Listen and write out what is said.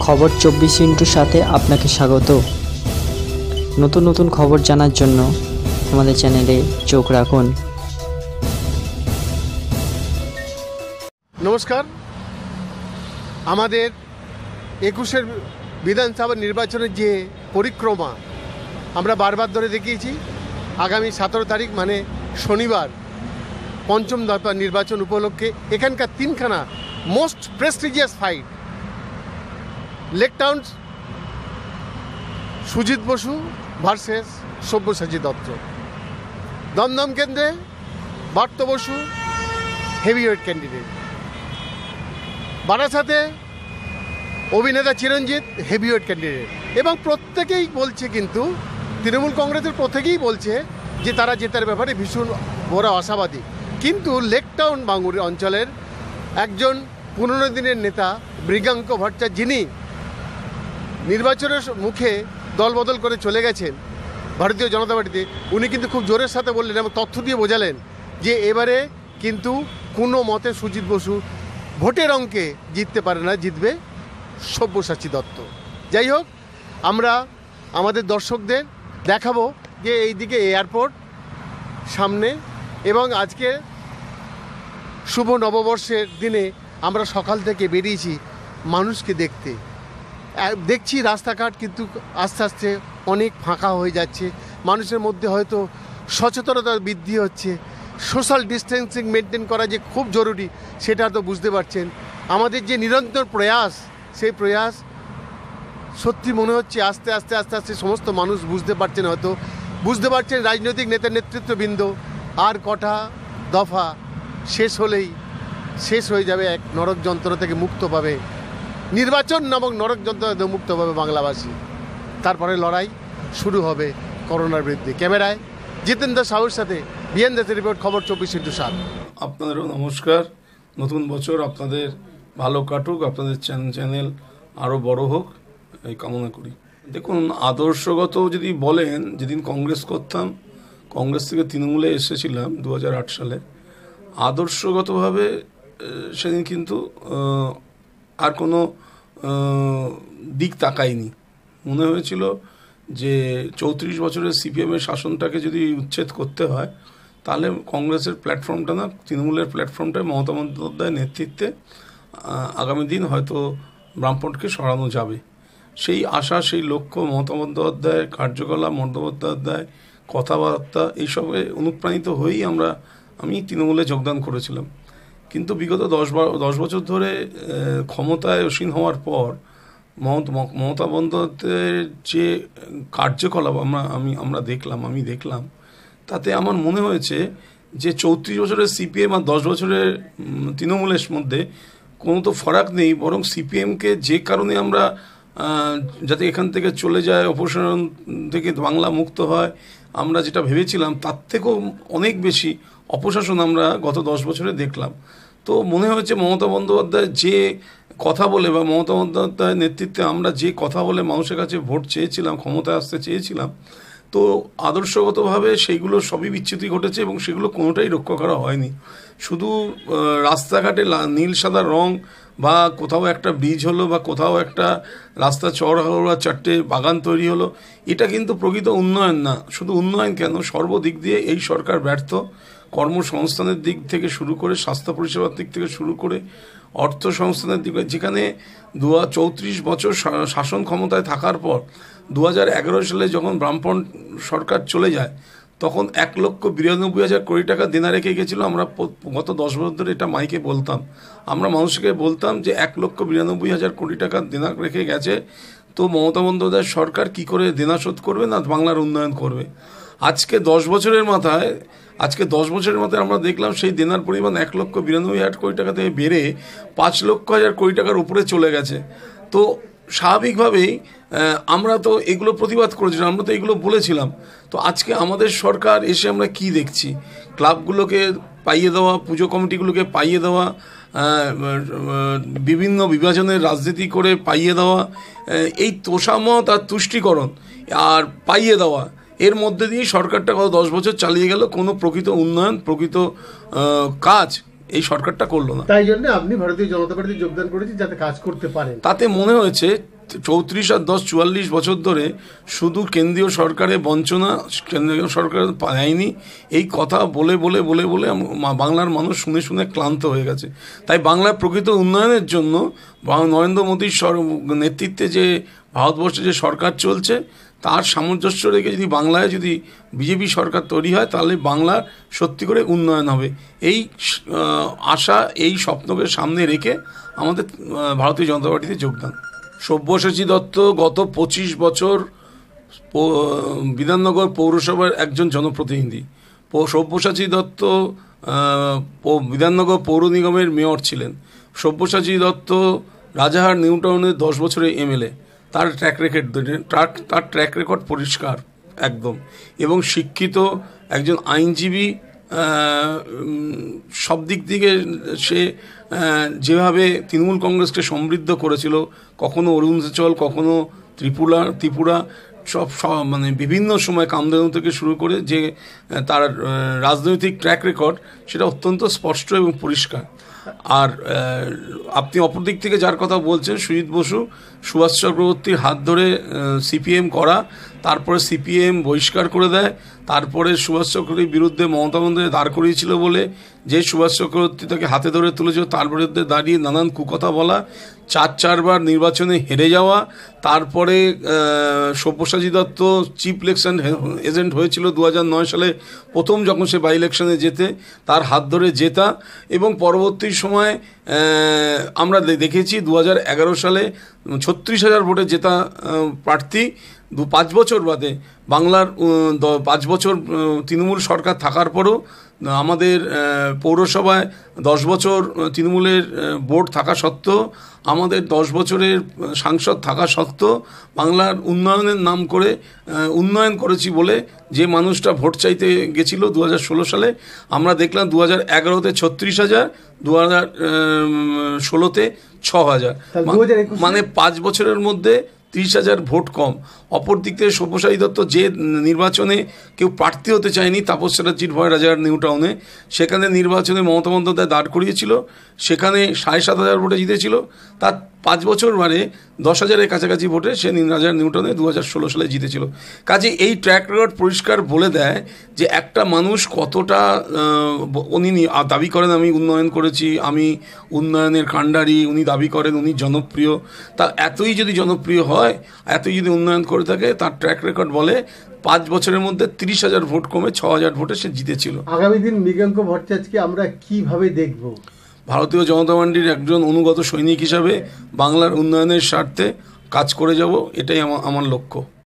খবর 24 সাথে আপনাকে স্বাগত। নতুন নতুন খবর জানার জন্য আমাদের চ্যানেলে চোখ রাখুন। নমস্কার। আমাদের 21 বিধানসভা নির্বাচনের যে পরিক্রমা আমরা বারবার ধরে দেখিয়েছি, আগামী 17 তারিখ মানে শনিবার পঞ্চম দফা নির্বাচন উপলক্ষে এখানকার তিনখানা most prestigious fight, Lake Town Sujit Basu versus Sabyasachi Dutta, Dum Dum কেন্দ্রে বার্ত বসু হেভিওয়েট ক্যান্ডিডেট, বারাসাতে অভিনেতা চিরঞ্জিত হেভিওয়েট ক্যান্ডিডেট। এবং প্রত্যেকেই বলছে, কিন্তু তৃণমূল কংগ্রেসের প্রত্যেকেই বলছে যে তারা জেতার ব্যাপারে ভীষণ বড় আশাবাদী। কিন্তু লেক টাউন বাঙ্গুর অঞ্চলের একজন 15 দিনের নেতা মৃগাঙ্ক ভট্টাচার্য, যিনি নির্বাচনের মুখে দলবদল করে চলে গেছেন ভারতীয় জনতা পার্টিতে, উনি কিন্তু খুব জোরের সাথে বললেন এবং তথ্য দিয়ে বোঝালেন যে এবারে কিন্তু কোনো মতে সুজিত বসু ভোটের অঙ্কে জিততে পারে না, জিতবে সব্যসাচী দত্ত। যাই হোক, আমরা আমাদের দর্শকদের দেখাবো যে এইদিকে এয়ারপোর্ট সামনে, এবং আজকে শুভ নববর্ষের দিনে আমরা সকাল থেকে বেরিয়েছি মানুষকে দেখতে। দেখছি রাস্তাঘাট কিন্তু আস্তে আস্তে অনেক ফাঁকা হয়ে যাচ্ছে, মানুষের মধ্যে হয়তো সচেতনতা বৃদ্ধি হচ্ছে। সোশ্যাল ডিস্টেন্সিং মেনটেন করা যে খুব জরুরি সেটা তো বুঝতে পারছেন। আমাদের যে নিরন্তর প্রয়াস, সেই প্রয়াস সত্যি মনে হচ্ছে আস্তে আস্তে আস্তে আস্তে সমস্ত মানুষ বুঝতে পারছেন, হয়তো বুঝতে পারছেন রাজনৈতিক নেতা নেতৃত্ববৃন্দ আর কটা দফা শেষ হলেই শেষ হয়ে যাবে, এক নরক যন্ত্রণা থেকে মুক্ত পাবে নির্বাচন নামক নরক যন্ত্রণা থেকে মুক্ত পাবে বাংলাবাসী। তারপরে লড়াই শুরু হবে করোনার বিরুদ্ধে। ক্যামেরায় জিতেন্দ্র সাহুর সাথে বিএন দাসের রিপোর্ট, খবর 24/7। আপনাদেরও নমস্কার। নতুন বছর আপনাদের ভালো কাটুক, আপনাদের চ্যানেল আরও বড় হোক এই কামনা করি। দেখুন, আদর্শগত যদি বলেন, যেদিন কংগ্রেস করতাম, কংগ্রেস থেকে তৃণমূলে এসেছিলাম 2008 সালে, আদর্শগতভাবে সেদিন কিন্তু আর কোনো দিক তাকায়নি। মনে হয়েছিল যে 34 বছরের সিপিএমের শাসনটাকে যদি উচ্ছেদ করতে হয়, তাহলে কংগ্রেসের প্ল্যাটফর্মটা না, তৃণমূলের প্ল্যাটফর্মটায় মমতা বন্দ্যোপাধ্যায়ের নেতৃত্বে আগামী দিন হয়তো বামপন্থকে সরানো যাবে। সেই আশা, সেই লক্ষ্য, মমতা বন্দ্যোপাধ্যায়ের কার্যকলাপ, মমতা বন্দ্যোপাধ্যায় কথাবার্তা, এইসবে অনুপ্রাণিত হয়েই আমি তৃণমূলে যোগদান করেছিলাম। কিন্তু বিগত 10 বছর ধরে ক্ষমতায় আসীন হওয়ার পর মমতা বন্দ্যোপাধ্যায়ের যে কার্যকলাপ আমি দেখলাম, তাতে আমার মনে হয়েছে যে 34 বছরের সিপিএম আর 10 বছরের তৃণমূলের মধ্যে কোনো তো ফারাক নেই, বরং সিপিএমকে যে কারণে আমরা যাতে এখান থেকে চলে যায়, অপসারণ থেকে বাংলা মুক্ত হয়, আমরা যেটা ভেবেছিলাম তার থেকেও অনেক বেশি অপশাসন আমরা গত 10 বছরে দেখলাম। তো মনে হয়েছে মমতা বন্দ্যোপাধ্যায় যে কথা বলে, বা মমতা বন্দ্যোপাধ্যায়ের নেতৃত্বে আমরা যে কথা বলে মানুষের কাছে ভোট চেয়েছিলাম, ক্ষমতায় আসতে চেয়েছিলাম, তো আদর্শগতভাবে সেইগুলো সবই বিচ্যুতি ঘটেছে এবং সেগুলো কোনোটাই রক্ষা করা হয়নি। শুধু রাস্তাঘাটে নীল সাদা রং, বা কোথাও একটা ব্রিজ হলো, বা কোথাও একটা রাস্তা চড়া হলো, বা 4টে বাগান তৈরি হলো, এটা কিন্তু প্রকৃত উন্নয়ন না। শুধু উন্নয়ন কেন, সর্বদিক দিয়ে এই সরকার ব্যর্থ। কর্মসংস্থানের দিক থেকে শুরু করে, স্বাস্থ্য পরিষেবার দিক থেকে শুরু করে, অর্থ সংস্থানের দিকে, যেখানে 34 বছর শাসন ক্ষমতায় থাকার পর 2011 সালে যখন বামপন্থ সরকার চলে যায়, তখন 1,92,000 কোটি টাকা দেনা রেখে গেছিলো। আমরা গত 10 বছর ধরে এটা মাইকে বলতাম, আমরা মানুষকে বলতাম যে 1,92,000 কোটি টাকা দেনা রেখে গেছে, তো মমতা বন্দ্যোপাধ্যায় সরকার কি করে দেনা শোধ করবে, না বাংলার উন্নয়ন করবে। আজকে 10 বছরের মাথায় আমরা দেখলাম সেই দেনার পরিমাণ 1,92,000 কোটি টাকা থেকে বেড়ে 5,00,000 কোটি টাকার উপরে চলে গেছে। তো স্বাভাবিকভাবেই আমরা তো এগুলো প্রতিবাদ করেছিলাম, আমরা তো এগুলো বলেছিলাম। তো আজকে আমাদের সরকার এসে আমরা কি দেখছি, ক্লাবগুলোকে পাইয়ে দেওয়া, পুজো কমিটিগুলোকে পাইয়ে দেওয়া, বিভিন্ন বিভাজনের রাজনীতি করে পাইয়ে দেওয়া, এই তোষামত আর তুষ্টিকরণ আর পাইয়ে দেওয়া, এর মধ্যে দিয়ে সরকারটা গত 10 বছর চালিয়ে গেল। কোনো প্রকৃত উন্নয়ন, প্রকৃত কাজ এই সরকারটা করলো না। তাই জন্য আপনি ভারতীয় জনতা পার্টিতে যোগদান করেছেন, যাতে কাজ করতে পারেন। তাতে মনে হয়েছে 34 আর 10 44 বছর ধরে শুধু কেন্দ্রীয় সরকারের বঞ্চনা, কেন্দ্রীয় সরকার দেয়নি এই কথা বলে বলে বলে বলে বাংলার মানুষ শুনে শুনে ক্লান্ত হয়ে গেছে। তাই বাংলার প্রকৃত উন্নয়নের জন্য নরেন্দ্র মোদীর নেতৃত্বে যে ভারতবর্ষে যে সরকার চলছে তার সামঞ্জস্য রেখে যদি বাংলায় যদি বিজেপি সরকার তৈরি হয় তাহলে বাংলার সত্যি করে উন্নয়ন হবে। এই আশা, এই স্বপ্নকে সামনে রেখে আমাদের ভারতীয় জনতা পার্টিতে যোগদান। সব্যসাচী দত্ত গত 25 বছর বিধাননগর পৌরসভার একজন জনপ্রতিনিধি। সব্যসাচী দত্ত বিধাননগর পৌর নিগমের মেয়র ছিলেন। সব্যসাচী দত্ত রাজারহাট নিউ টাউনের 10 বছরের এমএলএ। তার ট্র্যাক রেকর্ড পরিষ্কার একদম, এবং শিক্ষিত একজন আইনজীবী। সব দিক থেকে সে যেভাবে তৃণমূল কংগ্রেসকে সমৃদ্ধ করেছিল, কখনো অরুণাচল, কখনো ত্রিপুরা সব মানে বিভিন্ন সময় কামধেনু থেকে শুরু করে যে তার রাজনৈতিক ট্র্যাক রেকর্ড সেটা অত্যন্ত স্পষ্ট এবং পরিষ্কার। আর আপনি অপরদিক থেকে যার কথা বলছেন সুজিত বসু, সুভাষ চক্রবর্তীর হাত ধরে সিপিএম করা, তারপরে সিপিএম বহিষ্কার করে দেয়, তারপরে সুভাষ চক্রবর্তীর বিরুদ্ধে মমতা বন্দ্যোপাধ্যায় দাঁড় করিয়েছিল বলে যে সুভাষ চক্রবর্তী তাকে হাতে ধরে তুলেছিল তার বিরুদ্ধে দাঁড়িয়ে নানান কুকথা বলা, 4বার নির্বাচনে হেরে যাওয়া, তারপরে Sabyasachi Dutta chief election agent হয়েছিল 2009 সালে প্রথম যখন সে বাই ইলেকশনে জেতে, তার হাত ধরে জেতা, এবং পরবর্তী সময় আমরা দেখেছি 2011 সালে 36,000 ভোটে জেতা প্রার্থী 5 বছর বাদে বাংলার 5 বছর তৃণমূল সরকার থাকার পরও আমাদের পৌরসভায় 10 বছর তৃণমূলের বোর্ড থাকা সত্ত্বেও, আমাদের 10 বছরের সাংসদ থাকা সত্ত্বেও বাংলার উন্নয়নের নাম করে উন্নয়ন করেছি বলে যে মানুষটা ভোট চাইতে গেছিল 2016 সালে, আমরা দেখলাম 2011-তে 36,000, 2016-তে 6,000, মানে 5 বছরের মধ্যে 30,000 ভোট কম। অপর দিক থেকে সব্যসাচী দত্ত যে নির্বাচনে কেউ প্রার্থী হতে চায়নি তাপস চ্যাটার্জির ভয় রাজারহাট নিউ টাউনে, সেখানে নির্বাচনে মমতা বন্দ্যোপাধ্যায় দাঁড় করিয়েছিল, সেখানে 7,500 ভোটে জিতেছিল। তার 5 বছর বারে 10,000-এর কাছাকাছি ভোটে সে রাজারহাট নিউ টাউনে 2016 সালে জিতেছিল। কাজে এই ট্র্যাক রেকর্ড পরিষ্কার বলে দেয় যে একটা মানুষ কতটা, উনি দাবি করেন আমি উন্নয়ন করেছি, আমি উন্নয়নের কাণ্ডারি, উনি দাবি করেন উনি জনপ্রিয়। তা এতই যদি জনপ্রিয় হয়, এতই যদি উন্নয়ন করে থাকে, তার ট্র্যাক রেকর্ড বলে 5 বছরের মধ্যে 30,000 ভোট কমে 6,000 ভোটে সে জিতেছিল। আগামী দিন মৃগাঙ্ক ভট্টাচার্যকে আমরা কিভাবে দেখব? ভারতীয় জনতা পার্টির একজন অনুগত সৈনিক হিসাবে বাংলার উন্নয়নের স্বার্থে কাজ করে যাব, এটাই আমার লক্ষ্য।